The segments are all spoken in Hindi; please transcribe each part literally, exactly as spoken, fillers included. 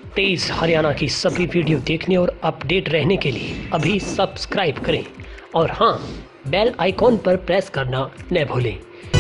तेज हरियाणा की सभी वीडियो देखने और अपडेट रहने के लिए अभी सब्सक्राइब करें और हाँ, बेल आइकॉन पर प्रेस करना न भूलें।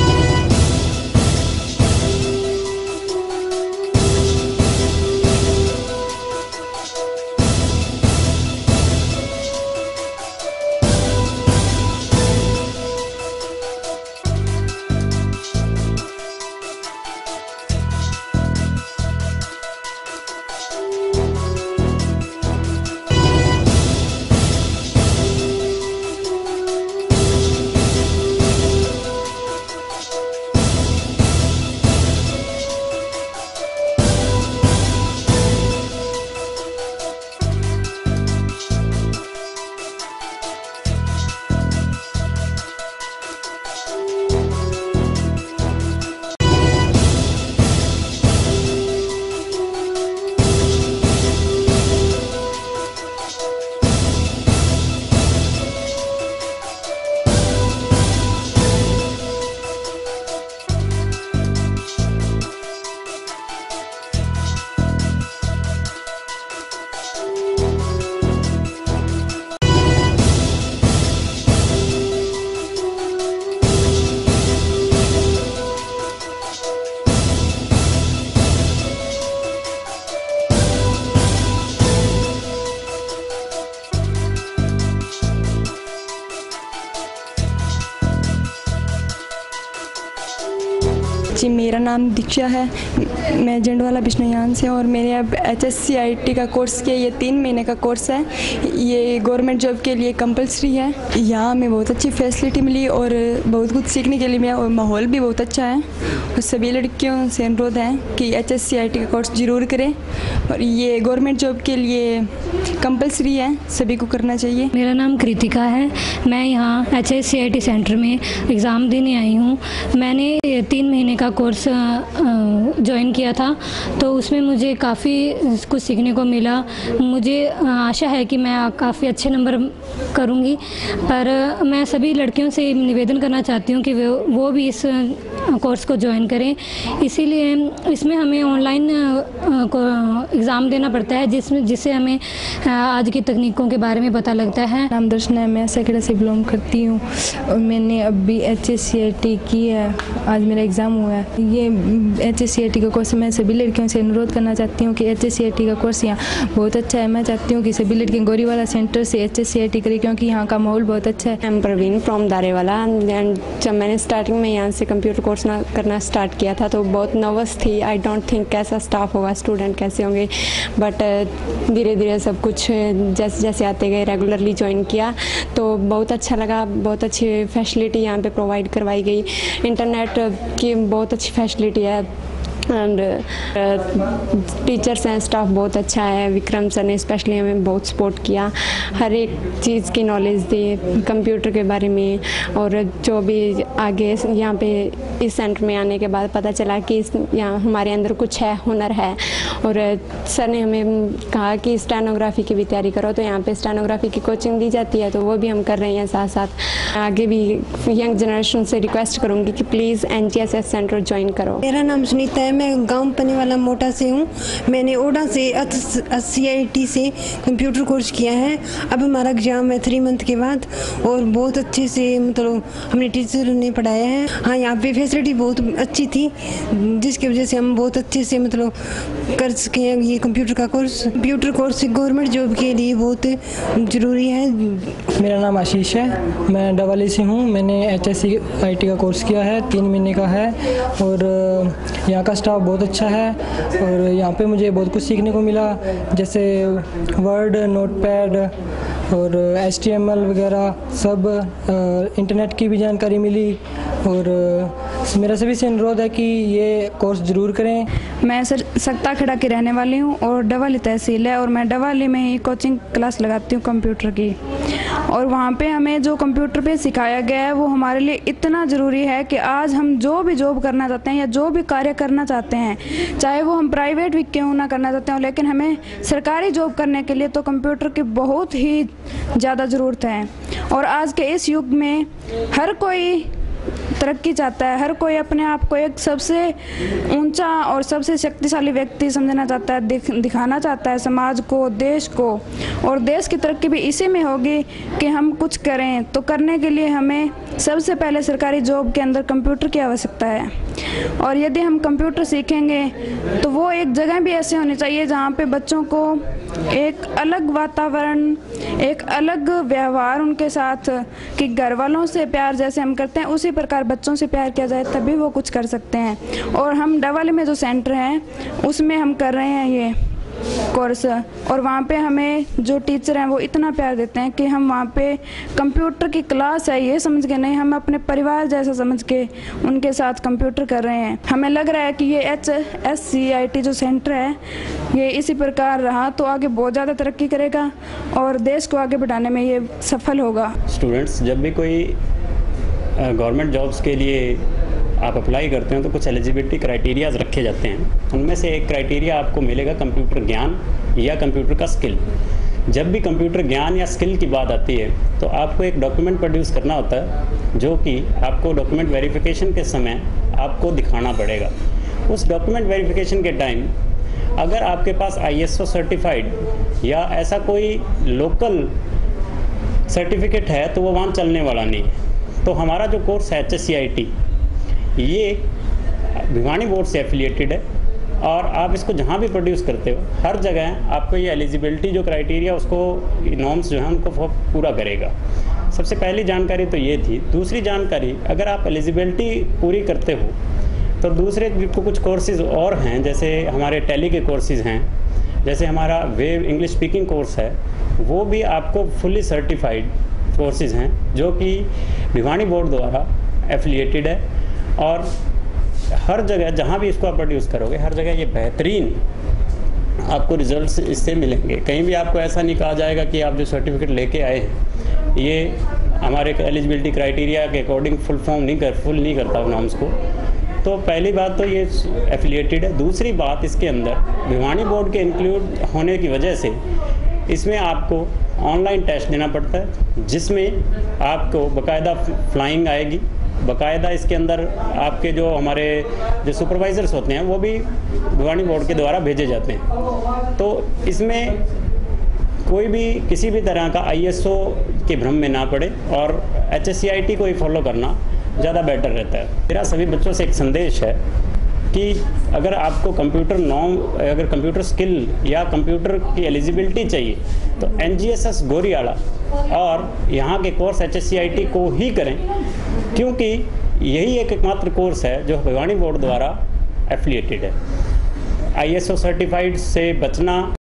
जी, मेरा नाम दीक्षा है। मैं जंडवाला बिश्नोयान से और मैंने अब H S C I T का कोर्स किया। ये तीन महीने का कोर्स है। ये गवर्नमेंट जॉब के लिए कंपलसरी है। यहाँ हमें बहुत अच्छी फैसिलिटी मिली और बहुत कुछ सीखने के लिए मिला और माहौल भी बहुत अच्छा है। और सभी लड़कियों से अनुरोध है कि H S C I T का कोर्स ज़रूर करें और ये गवर्नमेंट जॉब के लिए कंपलसरी है, सभी को करना चाहिए। मेरा नाम कृतिका है। मैं यहाँ H S C I T centre में एग्ज़ाम देने आई हूँ। मैंने तीन महीने का कोर्स ज्वाइन किया था, तो उसमें मुझे काफ़ी कुछ सीखने को मिला। मुझे आशा है कि मैं काफ़ी अच्छे नंबर करूँगी, पर मैं सभी लड़कियों से निवेदन करना चाहती हूँ कि वो वो भी इस कोर्स को ज्वाइन करें। इसीलिए इसमें हमें ऑनलाइन एग्ज़ाम देना पड़ता है, जिसमें जिससे हमें आज की तकनीकों के बारे में पता लगता है। नाम दर्शन है, मैं सेकेंडरी से बिलोंग करती हूँ और मैंने अभी H S C I T की है। आज मेरा एग्ज़ाम हुआ है। ये H S C I T का कोर्स मैं सभी लड़कियों से अनुरोध करना चाहती हूँ कि H S C I T का कोर्स यहाँ बहुत अच्छा है। मैं चाहती हूँ कि सभी लड़कियाँ गोरीवाला सेंटर से H S C I T करें, क्योंकि यहाँ का माहौल बहुत अच्छा है। I am Praveen from Darewala and जब मैंने स्टार्टिंग में यहाँ से कंप्यूटर कोर्स ना करना स्टार्ट किया था तो बहुत नर्वस थी। आई डोंट थिंक कैसा स्टाफ होगा, स्टूडेंट कैसे होंगे, बट धीरे धीरे सब कुछ जैसे जैसे आते गए रेगुलरली ज्वाइन किया तो बहुत अच्छा लगा। बहुत अच्छी फैसिलिटी यहाँ पे प्रोवाइड करवाई गई। इंटरनेट की बहुत अच्छी फैसिलिटी है एंड टीचर्स हैं, स्टाफ बहुत अच्छा है। विक्रम सर ने स्पेशली हमें बहुत सपोर्ट किया, हर एक चीज़ की नॉलेज दी कंप्यूटर के बारे में। और जो भी आगे यहाँ पे इस सेंटर में आने के बाद पता चला कि इस यहाँ हमारे अंदर कुछ है, हुनर है। और सर ने हमें कहा कि स्टेनोग्राफी की भी तैयारी करो, तो यहाँ पे स्टेनोग्राफी की कोचिंग दी जाती है, तो वो भी हम कर रहे हैं साथ साथ। आगे भी यंग जनरेशन से रिक्वेस्ट करूँगी कि please N G S S centre join करो। मेरा नाम सुनीता है। मैं गांव पनीवाला मोटा से हूँ। मैंने ओडा से H S C I T से कंप्यूटर कोर्स किया है। अब हमारा एग्जाम है थ्री मंथ के बाद और बहुत अच्छे से मतलब हमने टीचर ने पढ़ाया है। हाँ, यहाँ पे फैसिलिटी बहुत अच्छी थी, जिसकी वजह से हम बहुत अच्छे से मतलब कर सके हैं ये कंप्यूटर का course. Computer course government job के लिए बहुत ज़रूरी है। मेरा नाम आशीष है। मैं डवाली से हूँ। मैंने H S C I T का कोर्स किया है, तीन महीने का है और यहाँ का स्टाफ बहुत अच्छा है और यहाँ पे मुझे बहुत कुछ सीखने को मिला, जैसे वर्ड, नोटपैड और एच टी एम एल वगैरह सब। इंटरनेट की भी जानकारी मिली और मेरा सभी से अनुरोध है कि ये कोर्स ज़रूर करें। मैं सर सक्ता खेड़ा की रहने वाली हूँ और डवाली तहसील है और मैं डवाली में ही कोचिंग क्लास लगाती हूँ कंप्यूटर की। और वहाँ पे हमें जो कंप्यूटर पे सिखाया गया है वो हमारे लिए इतना ज़रूरी है कि आज हम जो भी जॉब करना चाहते हैं या जो भी कार्य करना चाहते हैं, चाहे वो हम प्राइवेट भी क्यों ना करना चाहते हो, लेकिन हमें सरकारी जॉब करने के लिए तो कंप्यूटर की बहुत ही ज़्यादा ज़रूरत है। और आज के इस युग में हर कोई तरक्की चाहता है। हर कोई अपने आप को एक सबसे ऊंचा और सबसे शक्तिशाली व्यक्ति समझना चाहता है, दिख, दिखाना चाहता है समाज को, देश को। और देश की तरक्की भी इसी में होगी कि हम कुछ करें। तो करने के लिए हमें सबसे पहले सरकारी जॉब के अंदर कंप्यूटर की आवश्यकता है। और यदि हम कंप्यूटर सीखेंगे तो वो एक जगह भी ऐसे होनी चाहिए जहाँ पे बच्चों को एक अलग वातावरण, एक अलग व्यवहार उनके साथ, कि घर वालों से प्यार जैसे हम करते हैं उसी प्रकार बच्चों से प्यार किया जाए, तभी वो कुछ कर सकते हैं। और हम डवाली में जो सेंटर है उसमें हम कर रहे हैं ये कोर्स, और वहाँ पे हमें जो टीचर हैं वो इतना प्यार देते हैं कि हम वहाँ पे कंप्यूटर की क्लास है ये समझ के नहीं, हम अपने परिवार जैसा समझ के उनके साथ कंप्यूटर कर रहे हैं। हमें लग रहा है कि ये H S C I T जो सेंटर है ये इसी प्रकार रहा तो आगे बहुत ज़्यादा तरक्की करेगा और देश को आगे बढ़ाने में ये सफल होगा। स्टूडेंट्स जब भी कोई गवर्नमेंट जॉब्स के लिए आप अप्लाई करते हैं तो कुछ एलिजिबिलिटी क्राइटेरियाज रखे जाते हैं। उनमें से एक क्राइटेरिया आपको मिलेगा कंप्यूटर ज्ञान या कंप्यूटर का स्किल। जब भी कंप्यूटर ज्ञान या स्किल की बात आती है तो आपको एक डॉक्यूमेंट प्रोड्यूस करना होता है, जो कि आपको डॉक्यूमेंट वेरिफिकेशन के समय आपको दिखाना पड़ेगा। उस डॉक्यूमेंट वेरिफिकेशन के टाइम अगर आपके पास आई एस ओ सर्टिफाइड या ऐसा कोई लोकल सर्टिफिकेट है तो वो वहाँ चलने वाला नहीं है। तो हमारा जो कोर्स है H S C I T ये भिवानी बोर्ड से एफिलिएटेड है और आप इसको जहाँ भी प्रोड्यूस करते हो हर जगह आपको ये एलिजिबिलिटी जो क्राइटेरिया उसको नॉर्म्स जो हैं उनको पूरा करेगा। सबसे पहली जानकारी तो ये थी। दूसरी जानकारी, अगर आप एलिजिबिलिटी पूरी करते हो तो दूसरे कुछ कोर्सेज़ और हैं, जैसे हमारे टैली के कोर्सेज़ हैं, जैसे हमारा वेब इंग्लिश स्पीकिंग कोर्स है, वो भी आपको फुली सर्टिफाइड कोर्सेज़ हैं जो कि भिवानी बोर्ड द्वारा एफिलिएटेड है। और हर जगह जहाँ भी इसको आप प्रोड्यूस करोगे हर जगह ये बेहतरीन आपको रिजल्ट्स इससे मिलेंगे। कहीं भी आपको ऐसा नहीं कहा जाएगा कि आप जो सर्टिफिकेट लेके आए हैं ये हमारे एलिजिबिलिटी क्राइटेरिया के अकॉर्डिंग फुल फॉर्म नहीं कर फुल नहीं करता नॉर्म्स को। तो पहली बात तो ये एफिलिएटेड है। दूसरी बात, इसके अंदर भिवानी बोर्ड के इंक्लूड होने की वजह से इसमें आपको ऑनलाइन टेस्ट देना पड़ता है, जिसमें आपको बाकायदा फ्लाइंग आएगी, बाकायदा इसके अंदर आपके जो हमारे जो सुपरवाइज़र्स होते हैं वो भी भिवानी बोर्ड के द्वारा भेजे जाते हैं। तो इसमें कोई भी किसी भी तरह का आई एस ओ के भ्रम में ना पड़े और H S C I T को ही फॉलो करना ज़्यादा बेटर रहता है। मेरा सभी बच्चों से एक संदेश है कि अगर आपको कंप्यूटर नॉर्म, अगर कंप्यूटर स्किल या कंप्यूटर की एलिजिबिलिटी चाहिए तो N G S S Goriyada और यहाँ के course H S C I T को ही करें, क्योंकि यही एक एकमात्र कोर्स है जो भिवानी बोर्ड द्वारा एफिलिएटेड है। आई एस ओ सर्टिफाइड से बचना